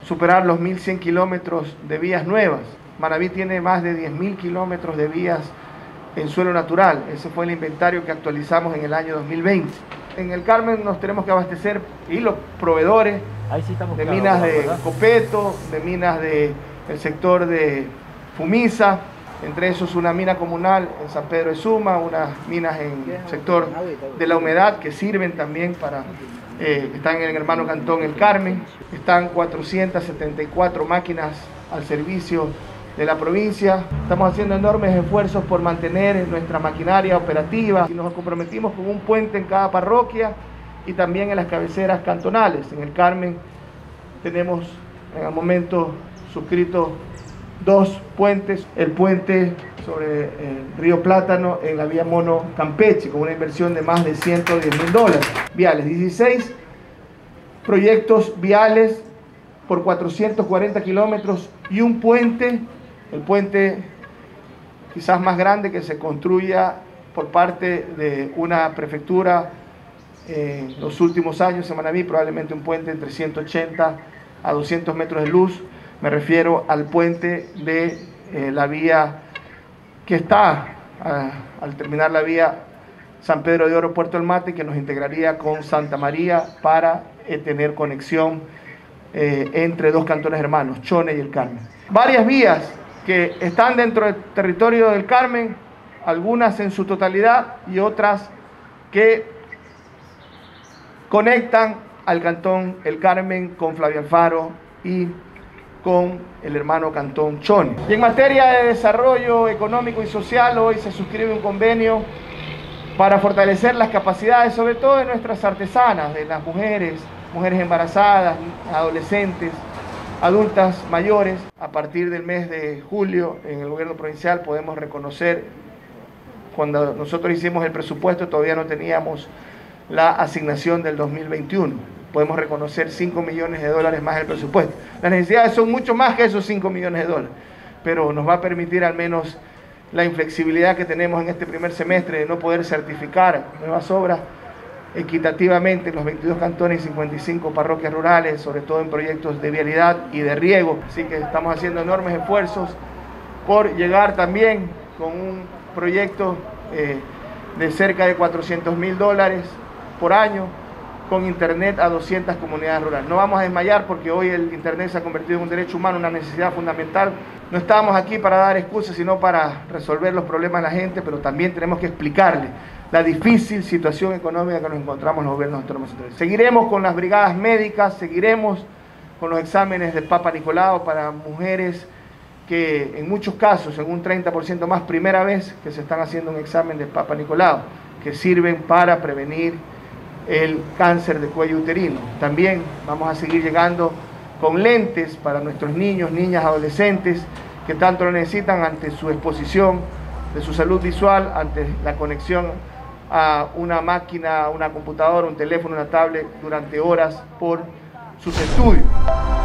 superar los 1.100 kilómetros de vías nuevas. Manabí tiene más de 10.000 kilómetros de vías en suelo natural. Ese fue el inventario que actualizamos en el año 2020. En el Carmen nos tenemos que abastecer y los proveedores de minas de Copeto, de minas del sector de Fumisa, entre esos una mina comunal en San Pedro de Suma, unas minas en el sector de La Humedad que sirven también para, están en el hermano cantón El Carmen. Están 474 máquinas al servicio de la provincia. Estamos haciendo enormes esfuerzos por mantener nuestra maquinaria operativa y nos comprometimos con un puente en cada parroquia y también en las cabeceras cantonales. En El Carmen tenemos en el momento suscrito 2 puentes, el puente sobre el río Plátano en la vía Mono Campeche, con una inversión de más de $110.000. Viales, 16 proyectos viales por 440 kilómetros y un puente, el puente quizás más grande que se construya por parte de una prefectura en los últimos años en Manabí, probablemente un puente entre 180 a 200 metros de luz. Me refiero al puente de la vía que está al terminar la vía San Pedro de Oro, Puerto El Mate, que nos integraría con Santa María para tener conexión entre 2 cantones hermanos, Chone y El Carmen. Varias vías que están dentro del territorio del Carmen, algunas en su totalidad y otras que conectan al cantón El Carmen con Flavia Alfaro y con el hermano cantón Chone. Y en materia de desarrollo económico y social, hoy se suscribe un convenio para fortalecer las capacidades, sobre todo de nuestras artesanas, de las mujeres embarazadas, adolescentes, adultas mayores. A partir del mes de julio, en el gobierno provincial podemos reconocer, cuando nosotros hicimos el presupuesto todavía no teníamos la asignación del 2021. Podemos reconocer $5 millones más el presupuesto. Las necesidades son mucho más que esos $5 millones, pero nos va a permitir al menos la inflexibilidad que tenemos en este primer semestre de no poder certificar nuevas obras equitativamente en los 22 cantones y 55 parroquias rurales, sobre todo en proyectos de vialidad y de riego. Así que estamos haciendo enormes esfuerzos por llegar también con un proyecto de cerca de $400.000 por año, con internet a 200 comunidades rurales. No vamos a desmayar porque hoy el internet se ha convertido en un derecho humano, una necesidad fundamental. No estamos aquí para dar excusas, sino para resolver los problemas de la gente, pero también tenemos que explicarle la difícil situación económica que nos encontramos en los gobiernos autónomos centrales. Seguiremos con las brigadas médicas, seguiremos con los exámenes de Papa Nicolau para mujeres que en muchos casos, en un 30% más, primera vez que se están haciendo un examen de Papa Nicolau, que sirven para prevenir el cáncer de cuello uterino. También vamos a seguir llegando con lentes para nuestros niños, niñas, adolescentes que tanto lo necesitan ante su exposición de su salud visual, ante la conexión a una máquina, una computadora, un teléfono, una tablet durante horas por sus estudios.